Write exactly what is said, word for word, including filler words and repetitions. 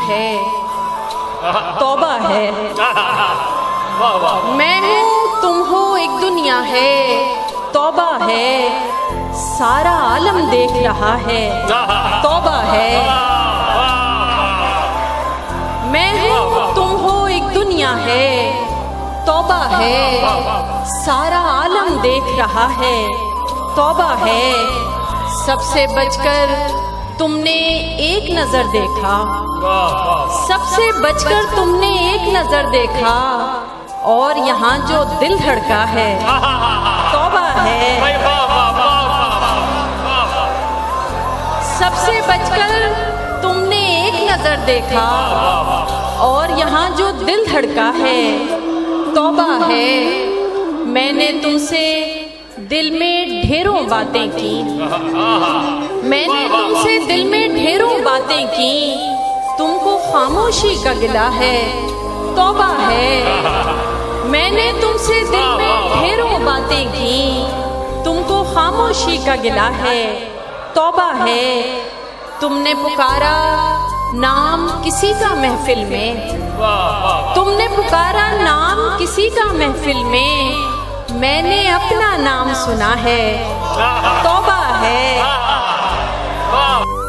है, तौबा है। मैं हूँ तुम हो एक दुनिया है, तौबा है। सारा आलम देख रहा है, तौबा है। मैं हूँ तुम हो एक दुनिया है, तौबा है। सारा आलम देख रहा है, तौबा है। सबसे बचकर तुमने एक नजर देखा, सबसे बचकर तुमने एक नजर देखा, और यहाँ जो दिल धड़का है, तौबा है। सबसे बचकर तुमने एक नजर देखा, और यहाँ जो दिल धड़का है, तौबा है। मैंने तुमसे दिल में ढेरों बातें की, मैंने तुमसे दिल में ढेरों बातें की, तुमको खामोशी का गिला है, तौबा है। मैंने तुमसे दिल में ढेरों बातें की, तुमको खामोशी का गिला है, तौबा है। तुमने पुकारा नाम किसी का महफिल में, तुमने पुकारा नाम किसी का महफिल में, मैंने अपना नाम सुना है, तौबा है।